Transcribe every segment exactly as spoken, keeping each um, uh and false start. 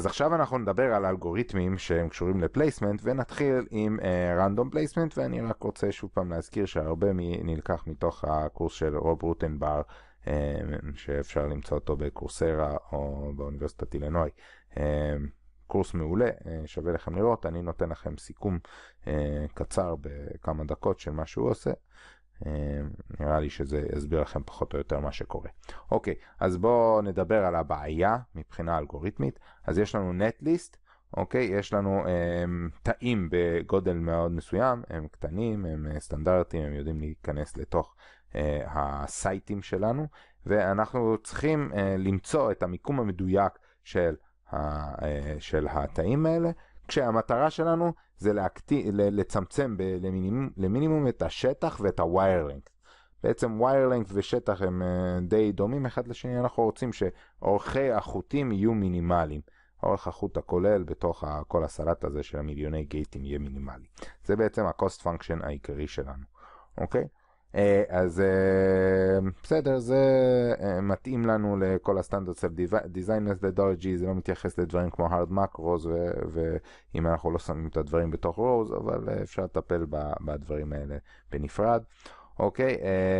אז עכשיו אנחנו נדבר על אלגוריתמים שהם קשורים לפלייסמנט, ונתחיל עם רנדום uh, פלייסמנט, ואני רק רוצה שוב פעם להזכיר שהרבה מ- נלקח מתוך הקורס של רוב רוטנבר, uh, שאפשר למצוא אותו בקורסרה או באוניברסיטת אילינוי. Uh, קורס מעולה, uh, שווה לכם לראות, אני נותן לכם סיכום uh, קצר בכמה דקות של מה שהוא עושה. נראה לי שזה יסביר לכם פחות או יותר מה שקורה. אוקיי, אז בואו נדבר על הבעיה מבחינה אלגוריתמית. אז יש לנו נטליסט, אוקיי, יש לנו הם, תאים בגודל מאוד מסוים, הם קטנים, הם סטנדרטיים, הם יודעים להיכנס לתוך אה, הסייטים שלנו, ואנחנו צריכים אה, למצוא את המיקום המדויק של, ה, אה, של התאים האלה, כשהמטרה שלנו זה להקטי, לצמצם ב, למינימום, למינימום את השטח ואת ה-wire length. בעצם wire length ושטח הם די דומים אחד לשני, אנחנו רוצים שאורכי החוטים יהיו מינימליים. אורך החוט הכולל בתוך כל הסלט הזה של המיליוני גייטים יהיה מינימלי. זה בעצם ה-cost function העיקרי שלנו. אוקיי? אז בסדר, זה מתאים לנו לכל הסטנדרט של Design Methodology, זה לא מתייחס לדברים כמו hard macros, ואם אנחנו לא שמים את הדברים בתוך rows, אבל אפשר לטפל בדברים האלה בנפרד. אוקיי,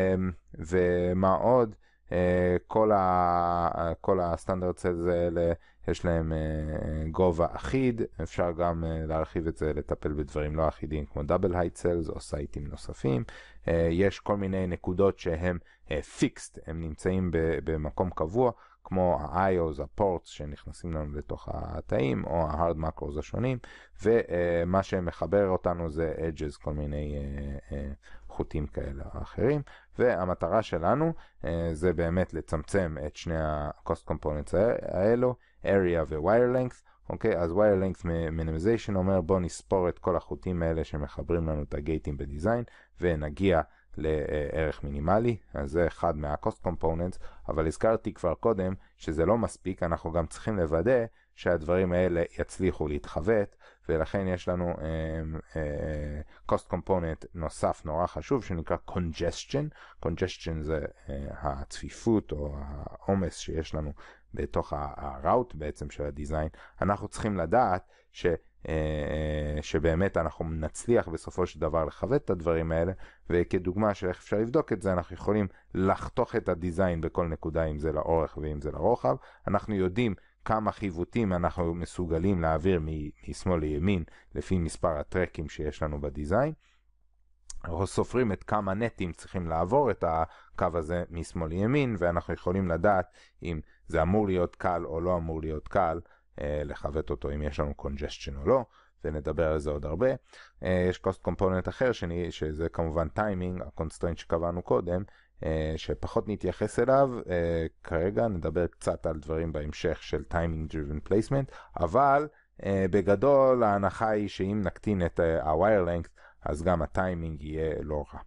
ומה עוד? כל ה כל הסטנדרט האלה יש להם גובה אחיד, אפשר גם להרחיב את זה, לטפל בדברים לא אחידים כמו double height cells או סייטים נוספים. יש כל מיני נקודות שהם fixed, הם נמצאים במקום קבוע, כמו ה-איי או ז, ה-ports שנכנסים לנו לתוך התאים, או ה-hard macros השונים, ומה שמחבר אותנו זה edges, כל מיני חוטים כאלה או אחרים, והמטרה שלנו זה באמת לצמצם את שני ה-cost components האלו, area ו-wire length. אוקיי, אז wire length minimization אומר בוא נספור את כל החוטים האלה שמחברים לנו את הגייטים בדיזיין, ונגיע לערך מינימלי. אז זה אחד מה-cost components, אבל הזכרתי כבר קודם שזה לא מספיק, אנחנו גם צריכים לוודא שהדברים האלה יצליחו להתחוות, ולכן יש לנו uh, uh, cost component נוסף נורא חשוב שנקרא congestion. congestion זה uh, הצפיפות או העומס שיש לנו בתוך הראוט בעצם של הדיזיין. אנחנו צריכים לדעת ש, uh, שבאמת אנחנו נצליח בסופו של דבר לכוות את הדברים האלה, וכדוגמה של איך אפשר לבדוק את זה, אנחנו יכולים לחתוך את הדיזיין בכל נקודה, אם זה לאורך ואם זה לרוחב. אנחנו יודעים כמה חיוותים אנחנו מסוגלים להעביר משמאל לימין לפי מספר הטרקים שיש לנו בדיזיין. אנחנו סופרים את כמה נטים צריכים לעבור את הקו הזה משמאל לימין, ואנחנו יכולים לדעת אם זה אמור להיות קל או לא אמור להיות קל אה, לחוות אותו, אם יש לנו congestion או לא, ונדבר על זה עוד הרבה. אה, יש cost component אחר שני, שזה כמובן timing, ה-constraint שקבענו קודם, שפחות נתייחס אליו, כרגע נדבר קצת על דברים בהמשך של timing driven placement, אבל בגדול ההנחה היא שאם נקטין את ה-wire length, אז גם הטיימינג יהיה לא רע.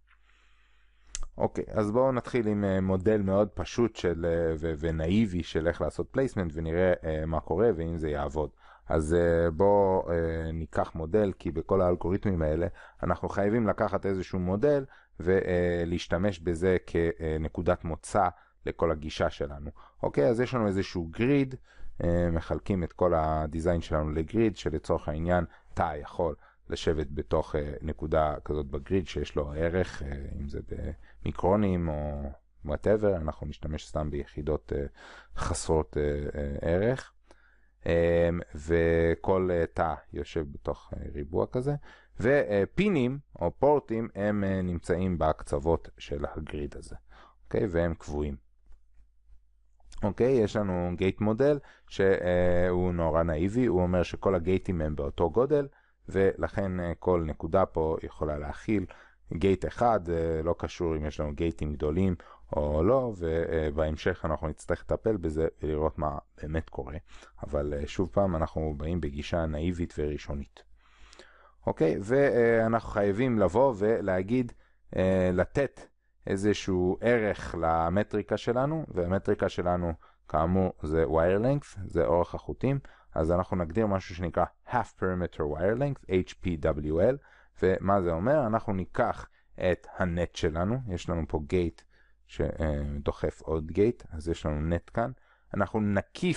אוקיי, אז בואו נתחיל עם מודל מאוד פשוט של, ו- ונאיבי של איך לעשות פלייסמנט, ונראה מה קורה ואם זה יעבוד. אז בואו ניקח מודל, כי בכל האלגוריתמים האלה אנחנו חייבים לקחת איזשהו מודל ולהשתמש בזה כנקודת מוצא לכל הגישה שלנו. אוקיי, אז יש לנו איזשהו גריד, מחלקים את כל הדיזיין שלנו לגריד, שלצורך העניין תא יכול לשבת בתוך נקודה כזאת בגריד שיש לו ערך, אם זה במיקרונים או whatever, אנחנו נשתמש סתם ביחידות חסרות ערך, וכל תא יושב בתוך ריבוע כזה, ופינים או פורטים הם נמצאים בהקצוות של הגריד הזה, אוקיי, והם קבועים. אוקיי, יש לנו גייט מודל שהוא נורא נאיבי, הוא אומר שכל הגייטים הם באותו גודל, ולכן כל נקודה פה יכולה להכיל גייט אחד, לא קשור אם יש לנו גייטים גדולים או לא, ובהמשך אנחנו נצטרך לטפל בזה ולראות מה באמת קורה. אבל שוב פעם אנחנו באים בגישה נאיבית וראשונית. אוקיי, ואנחנו חייבים לבוא ולהגיד, לתת איזשהו ערך למטריקה שלנו, והמטריקה שלנו כאמור זה wire length, זה אורך החוטים, אז אנחנו נגדיר משהו שנקרא half perimeter wire length, H P W L, ומה זה אומר? אנחנו ניקח את הנט שלנו, יש לנו פה גייט שדוחף עוד גייט, אז יש לנו נט כאן, אנחנו נקיף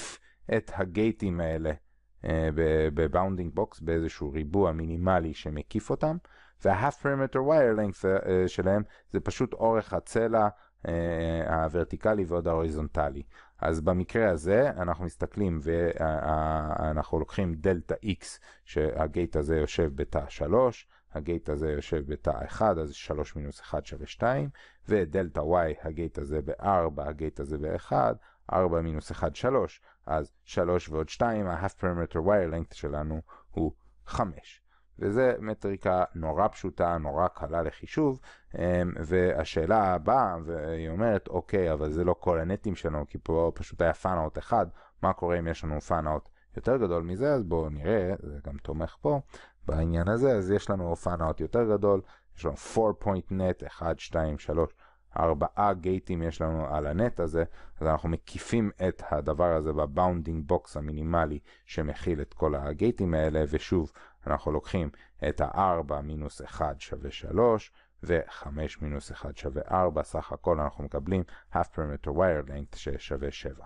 את הגייטים האלה בבאונדינג בוקס, באיזשהו ריבוע מינימלי שמקיף אותם, וה-half perimeter wire length שלהם זה פשוט אורך הצלע הוורטיקלי ועוד ההוריזונטלי. אז במקרה הזה אנחנו מסתכלים ואנחנו לוקחים דלטה X, שהגייט הזה יושב בתא שלוש, הגייט הזה יושב בתא אחד, אז שלוש מינוס אחד שווה שתיים, ודלטה Y, הגייט הזה ב-ארבע, הגייט הזה ב-אחד, ארבע מינוס אחד, שלוש, אז שלוש ועוד שתיים, ה-half perimeter wire length שלנו הוא חמש. וזה מטריקה נורא פשוטה, נורא קלה לחישוב, והשאלה הבאה, והיא אומרת, אוקיי, אבל זה לא כל הנטים שלנו, כי פה פשוט היה פאנאוט אחד, מה קורה אם יש לנו פאנאוט יותר גדול מזה? אז בואו נראה, זה גם תומך פה בעניין הזה, אז יש לנו פאנאוט יותר גדול, יש לנו ארבע point net, אחד, שתיים, שלוש, ארבעה גייטים יש לנו על הנט הזה, אז אנחנו מקיפים את הדבר הזה בבאונדינג בוקס המינימלי שמכיל את כל הגייטים האלה, ושוב אנחנו לוקחים את ה-ארבע מינוס אחד שווה שלוש, ו-חמש מינוס אחד שווה ארבע, סך הכל אנחנו מקבלים half perimeter wire length ששווה שבע.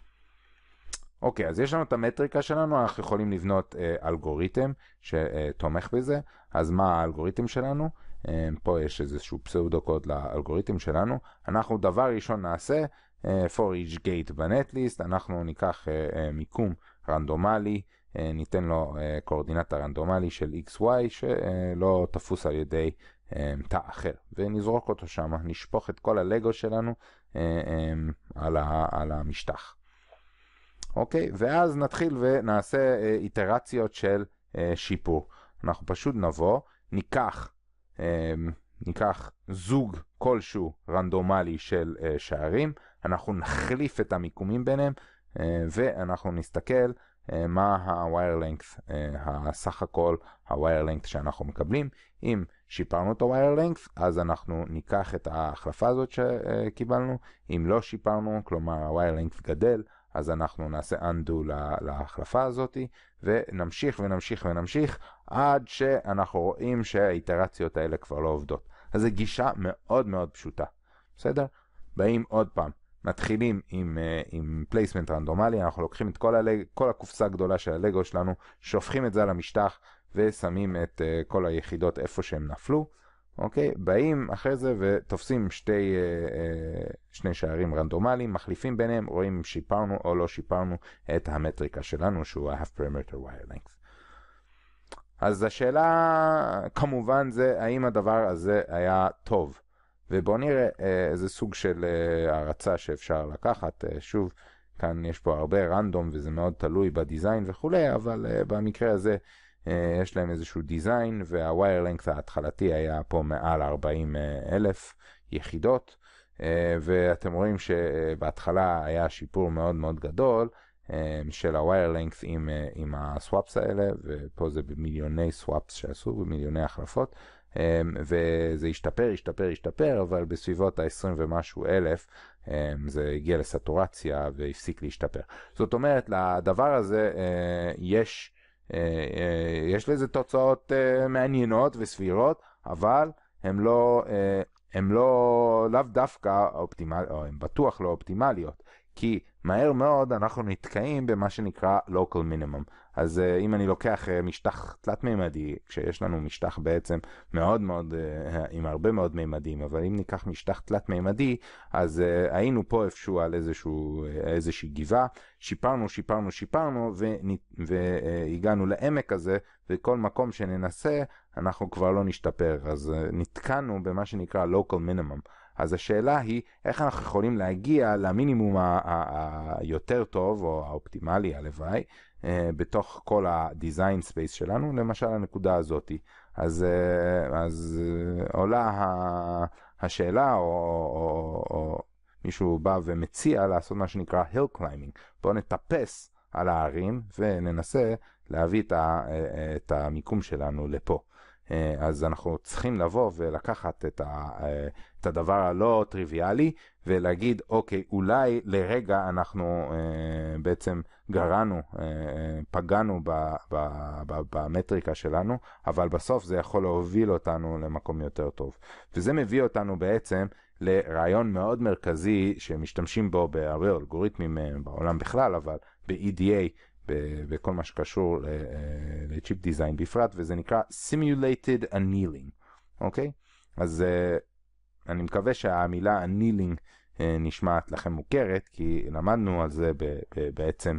אוקיי, אז יש לנו את המטריקה שלנו, אנחנו יכולים לבנות אה, אלגוריתם שתומך בזה. אז מה האלגוריתם שלנו? אה, פה יש איזשהו פסאודו קוד לאלגוריתם שלנו. אנחנו דבר ראשון נעשה, אה, for each gate בנטליסט, אנחנו ניקח אה, אה, מיקום רנדומלי, אה, ניתן לו אה, קואורדינטה רנדומלי של אקס וואי שלא תפוס על ידי אה, תא אחר, ונזרוק אותו שם, נשפוך את כל הלגו שלנו אה, אה, על, ה, על המשטח. אוקיי, ואז נתחיל ונעשה אה, איטרציות של אה, שיפור. אנחנו פשוט נבוא, ניקח, אה, ניקח זוג כלשהו רנדומלי של אה, שערים, אנחנו נחליף את המיקומים ביניהם, אה, ואנחנו נסתכל אה, מה ה-wire length, אה, הסך הכל ה-wire length שאנחנו מקבלים. אם שיפרנו את ה-wire length, אז אנחנו ניקח את ההחלפה הזאת שקיבלנו. אם לא שיפרנו, כלומר ה-wire length גדל, אז אנחנו נעשה undo להחלפה הזאת, ונמשיך ונמשיך ונמשיך, עד שאנחנו רואים שהאיטרציות האלה כבר לא עובדות. אז זו גישה מאוד מאוד פשוטה. בסדר? באים עוד פעם. מתחילים עם, עם פלייסמנט רנדומלי, אנחנו לוקחים את כל, הלג, כל הקופסה הגדולה של הלגו שלנו, שופכים את זה על המשטח, ושמים את כל היחידות איפה שהם נפלו. אוקיי, באים אחרי זה ותופסים שתי, שני שערים רנדומליים, מחליפים ביניהם, רואים אם שיפרנו או לא שיפרנו את המטריקה שלנו, שהוא ה-half perimeter wire length. אז השאלה כמובן זה, האם הדבר הזה היה טוב? ובואו נראה איזה סוג של הרצה שאפשר לקחת. שוב, כאן יש פה הרבה רנדום וזה מאוד תלוי בדיזיין וכולי, אבל במקרה הזה יש להם איזשהו דיזיין, וה-wire length ההתחלתי היה פה מעל ארבעים אלף יחידות, ואתם רואים שבהתחלה היה שיפור מאוד מאוד גדול של ה-wire length עם, עם ה-swaps האלה, ופה זה במיליוני swaps שעשו, במיליוני החלפות, וזה השתפר, השתפר, השתפר, אבל בסביבות ה-עשרים ומשהו אלף זה הגיע לסטורציה והפסיק להשתפר. זאת אומרת, לדבר הזה יש יש לזה תוצאות מעניינות וסבירות, אבל הן לא, הן לא, לאו דווקא אופטימליות, או הן בטוח לא אופטימליות, כי מהר מאוד אנחנו נתקעים במה שנקרא local minimum. אז אם אני לוקח משטח תלת-מימדי, כשיש לנו משטח בעצם מאוד מאוד, עם הרבה מאוד מימדים, אבל אם ניקח משטח תלת-מימדי, אז היינו פה איפשהו על איזשהו, איזושהי גבעה, שיפרנו, שיפרנו, שיפרנו, והגענו לעמק הזה, וכל מקום שננסה, אנחנו כבר לא נשתפר. אז נתקענו במה שנקרא local minimum. אז השאלה היא, איך אנחנו יכולים להגיע למינימום היותר טוב, או האופטימלי, הלוואי, בתוך כל הדיזיין ספייס שלנו, למשל הנקודה הזאת. אז, אז עולה השאלה, או, או, או מישהו בא ומציע לעשות מה שנקרא hill climbing. בואו נטפס על הערים וננסה להביא את, ה, את המיקום שלנו לפה. אז אנחנו צריכים לבוא ולקחת את, ה, את הדבר הלא טריוויאלי ולהגיד, אוקיי, אולי לרגע אנחנו בעצם גרענו, פגענו ב, ב, ב, במטריקה שלנו, אבל בסוף זה יכול להוביל אותנו למקום יותר טוב. וזה מביא אותנו בעצם לרעיון מאוד מרכזי שמשתמשים בו בהרבה אלגוריתמים בעולם בכלל, אבל ב-E D A, בכל מה שקשור לצ'יפ דיזיין בפרט, וזה נקרא Simulated Annealing, אוקיי? אז אני מקווה שהמילה Annealing נשמעת לכם מוכרת, כי למדנו על זה בעצם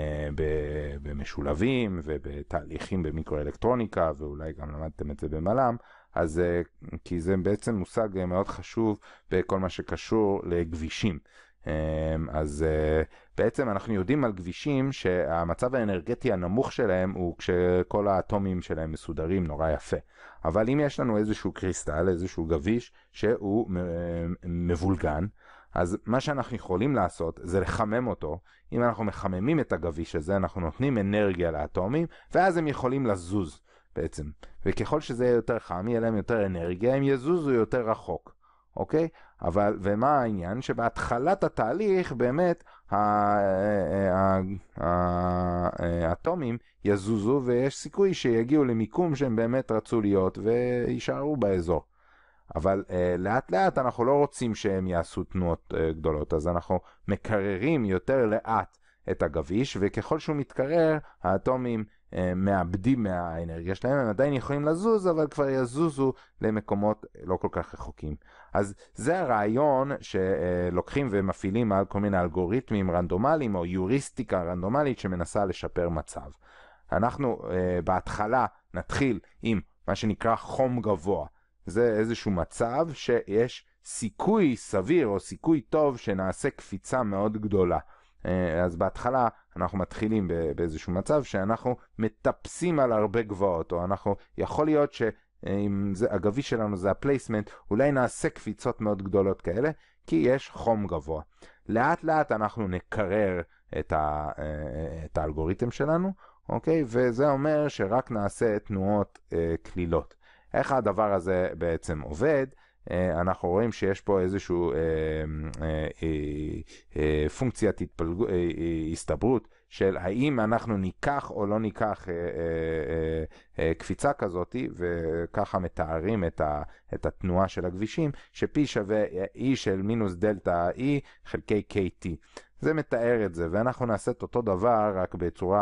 במשולבים ובתהליכים במיקרואלקטרוניקה, ואולי גם למדתם את זה במל"ם, אז כי זה בעצם מושג מאוד חשוב בכל מה שקשור לגבישים. אז בעצם אנחנו יודעים על גבישים שהמצב האנרגטי הנמוך שלהם הוא כשכל האטומים שלהם מסודרים נורא יפה. אבל אם יש לנו איזשהו קריסטל, איזשהו גביש שהוא מבולגן, אז מה שאנחנו יכולים לעשות זה לחמם אותו. אם אנחנו מחממים את הגביש הזה, אנחנו נותנים אנרגיה לאטומים, ואז הם יכולים לזוז בעצם. וככל שזה יהיה יותר חם, יהיה להם יותר אנרגיה, הם יזוזו יותר רחוק. אוקיי? אבל, ומה העניין? שבהתחלת התהליך באמת האטומים יזוזו, ויש סיכוי שיגיעו למיקום שהם באמת רצו להיות וישארו באזור. אבל לאט לאט אנחנו לא רוצים שהם יעשו תנועות גדולות, אז אנחנו מקררים יותר לאט את הגביש, וככל שהוא מתקרר, האטומים מאבדים מהאנרגיה שלהם, הם עדיין יכולים לזוז, אבל כבר יזוזו למקומות לא כל כך רחוקים. אז זה הרעיון שלוקחים ומפעילים על כל מיני אלגוריתמים רנדומליים, או יוריסטיקה רנדומלית שמנסה לשפר מצב. אנחנו בהתחלה נתחיל עם מה שנקרא חום גבוה. זה איזשהו מצב שיש סיכוי סביר או סיכוי טוב שנעשה קפיצה מאוד גדולה. אז בהתחלה אנחנו מתחילים באיזשהו מצב שאנחנו מטפסים על הרבה גבוהות, או אנחנו, יכול להיות שאם זה, הגביש שלנו זה הפלייסמנט, אולי נעשה קפיצות מאוד גדולות כאלה, כי יש חום גבוה. לאט לאט אנחנו נקרר את, ה, את האלגוריתם שלנו, אוקיי? וזה אומר שרק נעשה תנועות אה, כלילות. איך הדבר הזה בעצם עובד? אנחנו רואים שיש פה איזשהו פונקציית הסתברות של האם אנחנו ניקח או לא ניקח קפיצה כזאת, וככה מתארים את התנועה של הגבישים, שפי שווה E של מינוס דלטה E חלקי קיי טי. זה מתאר את זה, ואנחנו נעשה את אותו דבר רק בצורה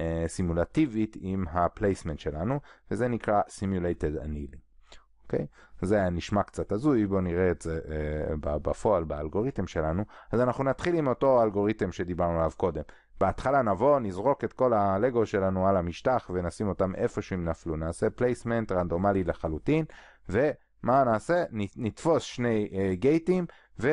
סימולטיבית עם הפלייסמנט שלנו, וזה נקרא Simulated Annealing. אוקיי? זה נשמע קצת הזוי, בואו נראה את זה uh, בפועל, באלגוריתם שלנו. אז אנחנו נתחיל עם אותו אלגוריתם שדיברנו עליו קודם. בהתחלה נבוא, נזרוק את כל הלגו שלנו על המשטח ונשים אותם איפה שהם נפלו. נעשה פלייסמנט רנדומלי לחלוטין, ומה נעשה? נתפוס שני uh, גייטים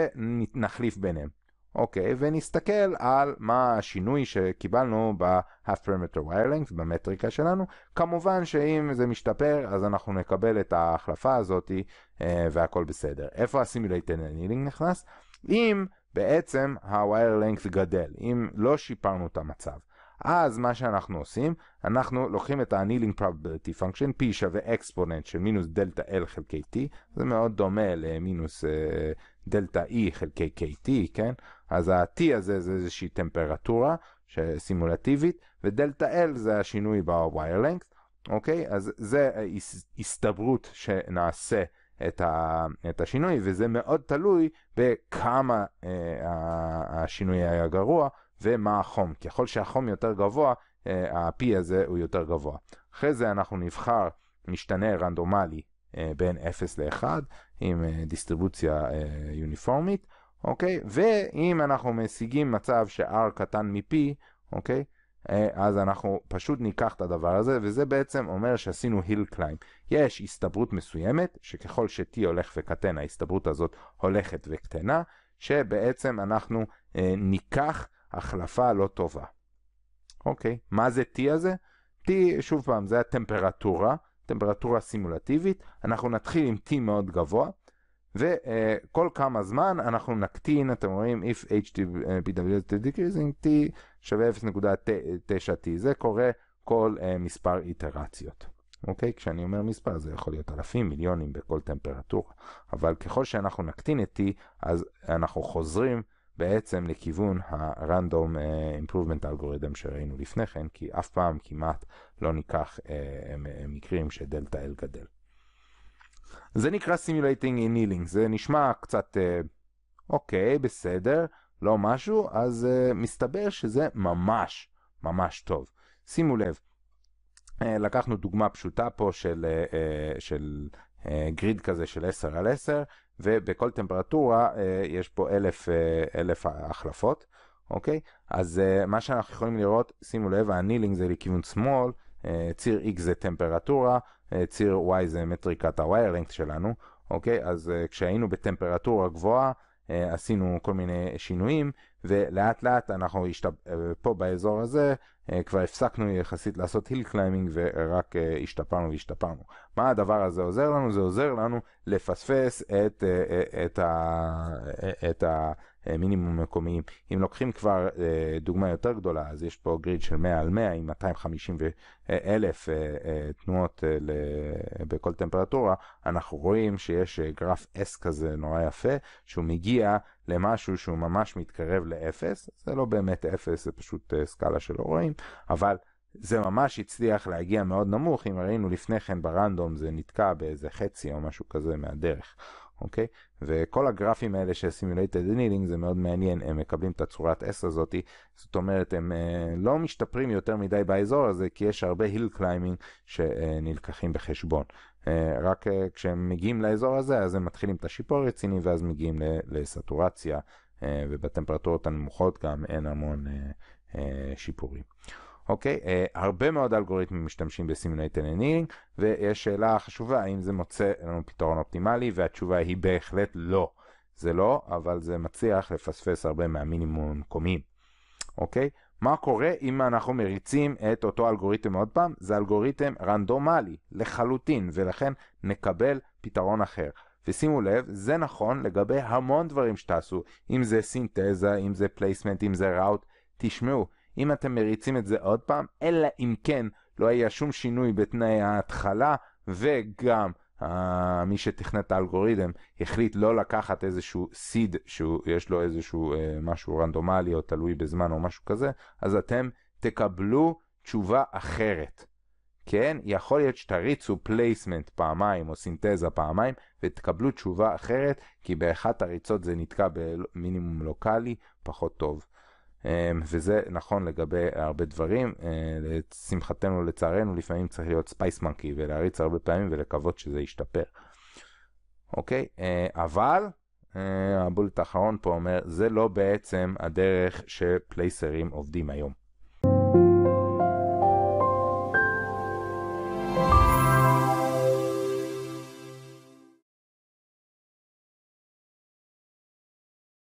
ונחליף ביניהם. אוקיי, ונסתכל על מה השינוי שקיבלנו ב-half parameter wire length, במטריקה שלנו. כמובן שאם זה משתפר, אז אנחנו נקבל את ההחלפה הזאת אה, והכל בסדר. איפה ה-simulated annealing נכנס? אם בעצם ה-wire length גדל, אם לא שיפרנו את המצב. אז מה שאנחנו עושים, אנחנו לוקחים את ה-annealing probability function, p שווה exponent של מינוס דלטה L חלקי T, זה מאוד דומה למינוס אה, דלטה E חלקי קיי טי, כן? אז ה-T הזה זה איזושהי טמפרטורה סימולטיבית, ודלטה L זה השינוי ב-wire length, אוקיי? אז זה הסתברות שנעשה את, ה, את השינוי, וזה מאוד תלוי בכמה אה, השינוי היה גרוע, ומה החום. ככל שהחום יותר גבוה, ה-P הזה הוא יותר גבוה. אחרי זה אנחנו נבחר משתנה רנדומלי בין אפס ל-אחד, עם דיסטריבוציה יוניפורמית, אוקיי? ואם אנחנו משיגים מצב ש-R קטן מ-P, אוקיי? אז אנחנו פשוט ניקח את הדבר הזה, וזה בעצם אומר שעשינו hill climb. יש הסתברות מסוימת, שככל ש-T הולך וקטן, ההסתברות הזאת הולכת וקטנה, שבעצם אנחנו ניקח החלפה לא טובה. אוקיי, מה זה T הזה? T, שוב פעם, זה הטמפרטורה, טמפרטורה סימולטיבית. אנחנו נתחיל עם T מאוד גבוה, וכל כמה זמן אנחנו נקטין, אתם רואים, if H T P W decreasing T שווה אפס נקודה תשע T. זה קורה כל מספר איטרציות. אוקיי, כשאני אומר מספר, זה יכול להיות אלפים, מיליונים בכל טמפרטורה. אבל ככל שאנחנו נקטין את T, אז אנחנו חוזרים בעצם לכיוון ה-random uh, improvement algorithm שראינו לפני כן, כי אף פעם כמעט לא ניקח uh, מקרים שדלטה L גדל. זה נקרא simulating annealing, זה נשמע קצת, uh, אוקיי, בסדר, לא משהו, אז uh, מסתבר שזה ממש ממש טוב. שימו לב, uh, לקחנו דוגמה פשוטה פה של, uh, של uh, גריד כזה של עשר על עשר, ובכל טמפרטורה uh, יש פה אלף, uh, אלף החלפות, אוקיי? אז uh, מה שאנחנו יכולים לראות, שימו לב, האנילינג זה לכיוון שמאל, uh, ציר X זה טמפרטורה, uh, ציר Y זה מטריקת ה-wire length שלנו, אוקיי? אז uh, כשהיינו בטמפרטורה גבוהה, uh, עשינו כל מיני שינויים, ולאט לאט אנחנו השתפ... uh, פה באזור הזה, uh, כבר הפסקנו יחסית לעשות hill climbing, ורק uh, השתפרנו והשתפרנו. מה הדבר הזה עוזר לנו? זה עוזר לנו לפספס את, uh, את ה... את ה... מינימום מקומיים. אם לוקחים כבר דוגמה יותר גדולה, אז יש פה גריד של מאה על מאה עם מאתיים וחמישים אלף תנועות בכל טמפרטורה, אנחנו רואים שיש גרף S כזה נורא יפה, שהוא מגיע למשהו שהוא ממש מתקרב ל-אפס. זה לא באמת אפס, זה פשוט סקאלה שלא רואים, אבל זה ממש הצליח להגיע מאוד נמוך. אם ראינו לפני כן ברנדום, זה נתקע באיזה חצי או משהו כזה מהדרך. אוקיי? וכל הגרפים האלה של Simulated Annealing זה מאוד מעניין, הם מקבלים את הצורת S הזאת, זאת אומרת הם uh, לא משתפרים יותר מדי באזור הזה, כי יש הרבה hill climbing שנלקחים בחשבון. Uh, רק uh, כשהם מגיעים לאזור הזה, אז הם מתחילים את השיפור רציני, ואז מגיעים לסטורציה, uh, ובטמפרטורות הנמוכות גם אין המון uh, uh, שיפורים. אוקיי, okay, uh, הרבה מאוד אלגוריתמים משתמשים ב-Simulated Annealing, ויש שאלה חשובה, האם זה מוצא לנו פתרון אופטימלי, והתשובה היא בהחלט לא. זה לא, אבל זה מצליח לפספס הרבה מהמינימום המקומיים. אוקיי, okay? מה קורה אם אנחנו מריצים את אותו אלגוריתם עוד פעם? זה אלגוריתם רנדומלי, לחלוטין, ולכן נקבל פתרון אחר. ושימו לב, זה נכון לגבי המון דברים שתעשו, אם זה סינתזה, אם זה פלייסמנט, אם זה ראוט, תשמעו, אם אתם מריצים את זה עוד פעם, אלא אם כן לא היה שום שינוי בתנאי ההתחלה, וגם uh, מי שתכנת את האלגוריתם החליט לא לקחת איזשהו סיד שיש לו איזשהו uh, משהו רנדומלי או תלוי בזמן או משהו כזה, אז אתם תקבלו תשובה אחרת. כן? יכול להיות שתריצו פלייסמנט פעמיים או סינתזה פעמיים ותקבלו תשובה אחרת, כי באחת הריצות זה נתקע במינימום לוקלי פחות טוב. וזה נכון לגבי הרבה דברים. לשמחתנו לצערנו לפעמים צריך להיות ספייס מנקי ולהריץ הרבה פעמים ולקוות שזה ישתפר. אוקיי, אבל הבולט האחרון פה אומר, זה לא בעצם הדרך שפלייסרים עובדים היום.